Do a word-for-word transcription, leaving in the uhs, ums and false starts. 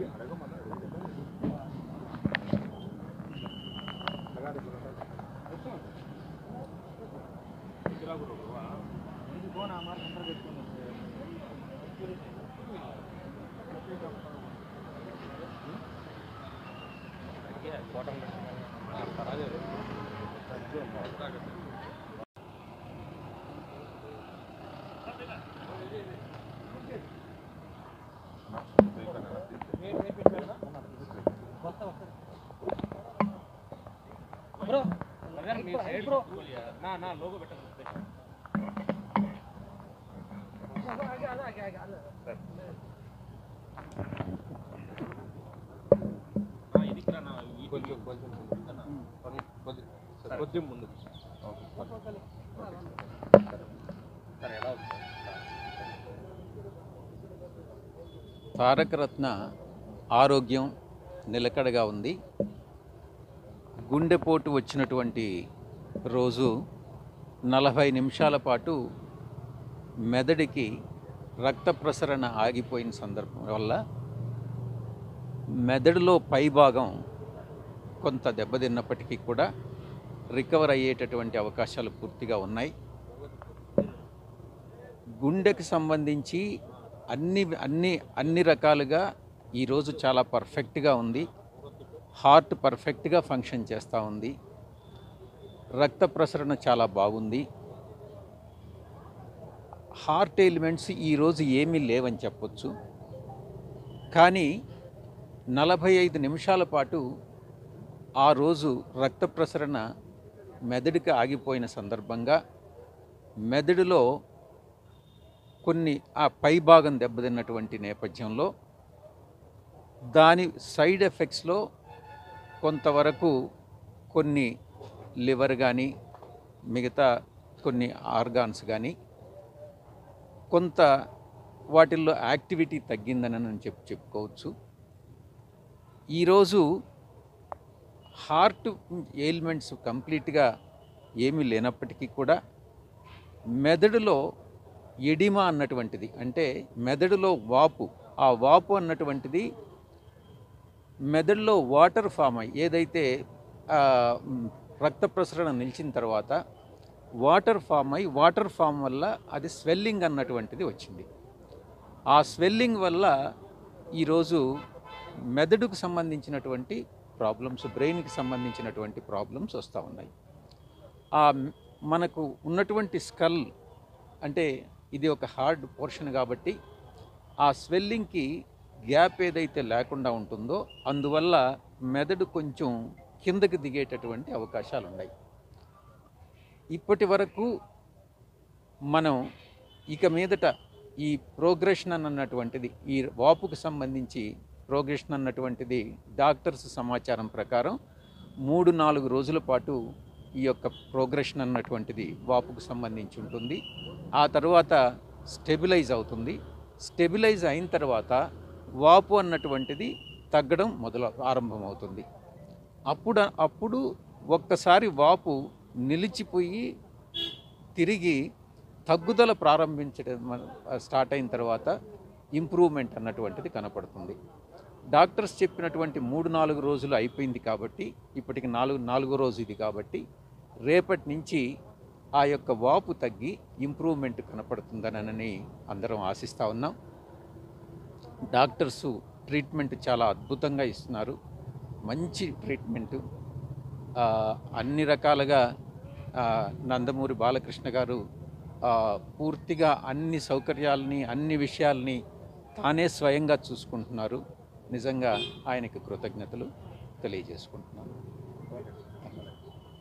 Bro अगर मी side bro ना ना लोगो बेटा आगे आगे आगे आगे हां ఇది ఇక్కడ నా కొంచెం కొంచెం కొంచెం కొంచెం ముందు సరే ఎలా ఉంది తారక రత్న ఆరోగ్యం నిలకడగా ఉంది. గుండెపోటు వచ్చినటువంటి రోజు నలభై నిమిషాల పాటు మెదడుకి రక్త ప్రసరణ ఆగిపోయిన సందర్భం వల్ల మెదడులో పైభాగం కొంత దెబ్బతిన్నప్పటికీ కూడా రికవర్ అయ్యేటటువంటి అవకాశాలు పూర్తిగా ఉన్నాయి. గుండెకి సంబంధించి అన్ని అన్ని అన్ని రకాలుగా ఈరోజు చాలా పర్ఫెక్ట్గా ఉంది. హార్ట్ పర్ఫెక్ట్గా ఫంక్షన్ చేస్తూ ఉంది. రక్త ప్రసరణ చాలా బాగుంది. హార్ట్ ఎలిమెంట్స్ ఈరోజు ఏమీ లేవని చెప్పొచ్చు. కానీ నలభై ఐదు నిమిషాల పాటు ఆ రోజు రక్త ప్రసరణ మెదడుకి ఆగిపోయిన సందర్భంగా మెదడులో కొన్ని ఆ పైభాగం దెబ్బతిన్నటువంటి నేపథ్యంలో దాని సైడ్ ఎఫెక్ట్స్లో కొంతవరకు కొన్ని లివర్ కానీ మిగతా కొన్ని ఆర్గాన్స్ కానీ కొంత వాటిల్లో యాక్టివిటీ తగ్గిందని నేను చెప్పు చెప్పుకోవచ్చు. ఈరోజు హార్ట్ ఎయిల్మెంట్స్ కంప్లీట్గా ఏమీ లేనప్పటికీ కూడా మెదడులో ఎడిమా అన్నటువంటిది, అంటే మెదడులో వాపు, ఆ వాపు అన్నటువంటిది మెదడులో వాటర్ ఫామ్ అయ్యి ఏదైతే రక్త ప్రసరణ నిలిచిన తర్వాత వాటర్ ఫామ్ అయ్యి వాటర్ ఫామ్ వల్ల అది స్వెల్లింగ్ అన్నటువంటిది వచ్చింది. ఆ స్వెల్లింగ్ వల్ల ఈరోజు మెదడుకు సంబంధించినటువంటి ప్రాబ్లమ్స్, బ్రెయిన్కి సంబంధించినటువంటి ప్రాబ్లమ్స్ వస్తూ ఉన్నాయి. ఆ మనకు ఉన్నటువంటి స్కల్ అంటే ఇది ఒక హార్డ్ పోర్షన్ కాబట్టి ఆ స్వెల్లింగ్కి గ్యాప్ ఏదైతే లేకుండా ఉంటుందో అందువల్ల మెదడు కొంచెం కిందకి దిగేటటువంటి అవకాశాలు ఉన్నాయి. ఇప్పటి వరకు మనం ఇక మీదట ఈ ప్రోగ్రెషన్ అన్నటువంటిది, ఈ వాపుకు సంబంధించి ప్రోగ్రెషన్ అన్నటువంటిది డాక్టర్స్ సమాచారం ప్రకారం మూడు నాలుగు రోజుల పాటు ఈ యొక్క ప్రోగ్రెషన్ అన్నటువంటిది వాపుకు సంబంధించి ఉంటుంది. ఆ తర్వాత స్టెబిలైజ్ అవుతుంది. స్టెబిలైజ్ అయిన తర్వాత వాపు అన్నటువంటిది తగ్గడం మొదలు ఆరంభమవుతుంది. అప్పుడు అప్పుడు ఒక్కసారి వాపు నిలిచిపోయి తిరిగి తగ్గుదల ప్రారంభించడం స్టార్ట్ అయిన తర్వాత ఇంప్రూవ్మెంట్ అన్నటువంటిది కనపడుతుంది. డాక్టర్స్ చెప్పినటువంటి మూడు నాలుగు రోజులు అయిపోయింది కాబట్టి ఇప్పటికి నాలుగు నాలుగో రోజు ఇది కాబట్టి రేపటి నుంచి ఆ యొక్క వాపు తగ్గి ఇంప్రూవ్మెంట్ కనపడుతుందనని అందరం ఆశిస్తూ ఉన్నాం. డాక్టర్సు ట్రీట్మెంట్ చాలా అద్భుతంగా ఇస్తున్నారు. మంచి ట్రీట్మెంటు అన్ని రకాలుగా నందమూరి బాలకృష్ణ గారు పూర్తిగా అన్ని సౌకర్యాలని అన్ని విషయాల్ని తానే స్వయంగా చూసుకుంటున్నారు. నిజంగా ఆయనకి కృతజ్ఞతలు తెలియజేసుకుంటున్నాను.